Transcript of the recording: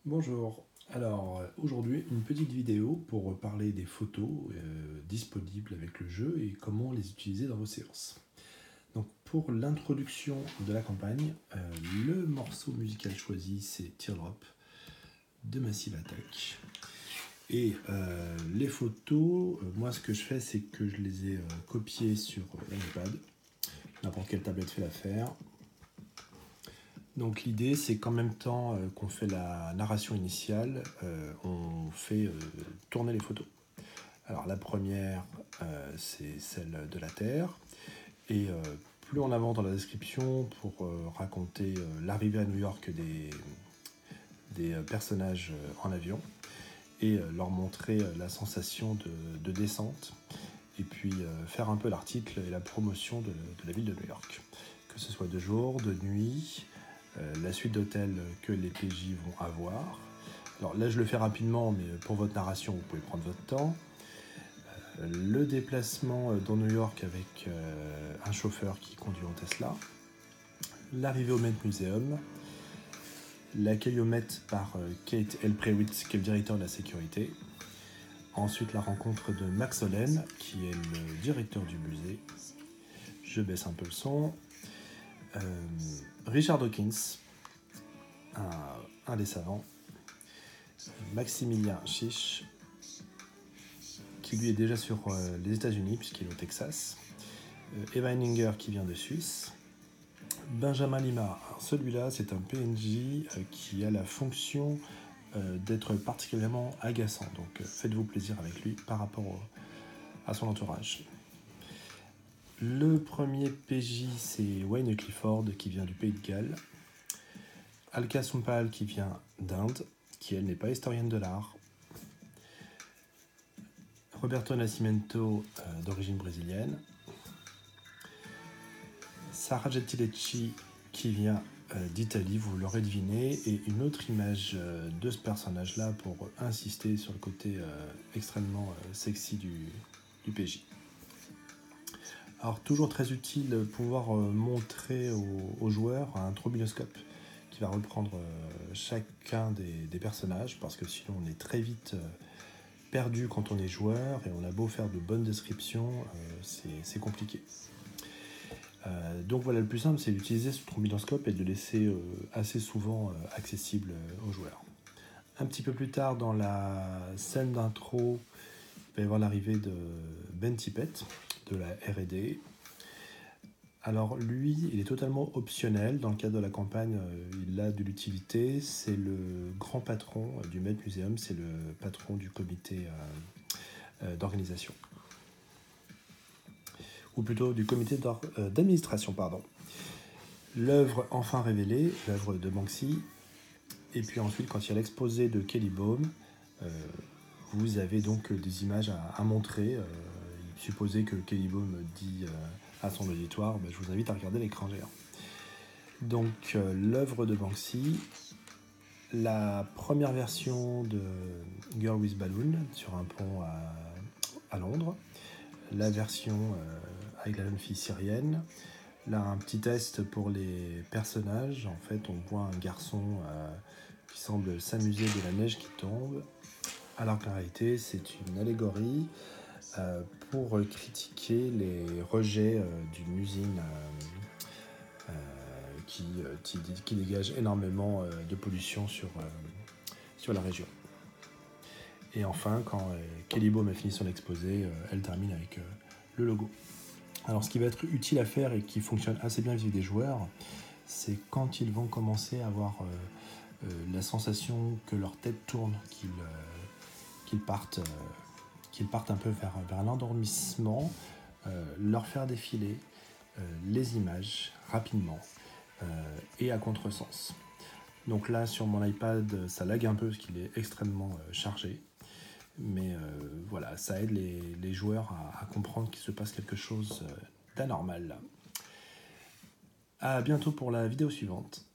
Bonjour, alors aujourd'hui une petite vidéo pour parler des photos disponibles avec le jeu et comment les utiliser dans vos séances. Donc pour l'introduction de la campagne, le morceau musical choisi c'est Teardrop de Massive Attack. Et les photos, moi ce que je fais c'est que je les ai copiées sur l'iPad, n'importe quelle tablette fait l'affaire. Donc l'idée c'est qu'en même temps qu'on fait la narration initiale, on fait tourner les photos. Alors la première c'est celle de la Terre, et plus on avance dans la description pour raconter l'arrivée à New York des personnages en avion, et leur montrer la sensation de descente, et puis faire un peu l'article et la promotion de la ville de New York, que ce soit de jour, de nuit, la suite d'hôtels que les PJ vont avoir. Alors là je le fais rapidement, mais pour votre narration vous pouvez prendre votre temps. Le déplacement dans New York avec un chauffeur qui conduit en Tesla, l'arrivée au Met Museum, l'accueil au Met par Kate L. Prewitt qui est le directeur de la sécurité, ensuite la rencontre de Max Hollen qui est le directeur du musée, je baisse un peu le son, Richard Dawkins, un des savants, Maximilien Chiche, qui lui est déjà sur les États-Unis puisqu'il est au Texas, Eva Henninger qui vient de Suisse, Benjamin Lima. Alors celui-là c'est un PNJ qui a la fonction d'être particulièrement agaçant, donc faites-vous plaisir avec lui par rapport à son entourage. Le premier PJ c'est Wayne Clifford qui vient du Pays de Galles, Alka Sumpal qui vient d'Inde, qui elle n'est pas historienne de l'art, Roberto Nascimento d'origine brésilienne, Sara Gettilecci qui vient d'Italie, vous l'aurez deviné, et une autre image de ce personnage-là pour insister sur le côté extrêmement sexy du PJ. Alors toujours très utile de pouvoir montrer aux joueurs un trombinoscope qui va reprendre chacun des personnages, parce que sinon on est très vite perdu quand on est joueur, et on a beau faire de bonnes descriptions, c'est compliqué. Donc voilà, le plus simple c'est d'utiliser ce trombinoscope et de le laisser assez souvent accessible aux joueurs. Un petit peu plus tard dans la scène d'intro, il va y avoir l'arrivée de Ben Tippett de la R&D. Alors lui, il est totalement optionnel, dans le cadre de la campagne il a de l'utilité, c'est le grand patron du Met Museum, c'est le patron du comité d'organisation. Ou plutôt du comité d'administration, pardon. L'œuvre enfin révélée, l'œuvre de Banksy, et puis ensuite quand il y a l'exposé de Kelly Baum, vous avez donc des images à montrer. Supposez que Kelly Baum dit à son auditoire, je vous invite à regarder l'écran géant. Donc l'œuvre de Banksy, la première version de Girl with Balloon sur un pont à Londres, la version avec la jeune fille syrienne. Là, un petit test pour les personnages. En fait, on voit un garçon qui semble s'amuser de la neige qui tombe, alors qu'en réalité, c'est une allégorie pour critiquer les rejets d'une usine qui dégage énormément de pollution sur la région. Et enfin, quand Kelly Baum a fini son exposé, elle termine avec le logo. Alors ce qui va être utile à faire et qui fonctionne assez bien vis-à-vis des joueurs, c'est quand ils vont commencer à avoir la sensation que leur tête tourne, qu'ils partent un peu vers l'endormissement, leur faire défiler les images rapidement et à contresens. Donc là sur mon iPad ça lag un peu parce qu'il est extrêmement chargé, mais voilà, ça aide les joueurs à comprendre qu'il se passe quelque chose d'anormal. À bientôt pour la vidéo suivante.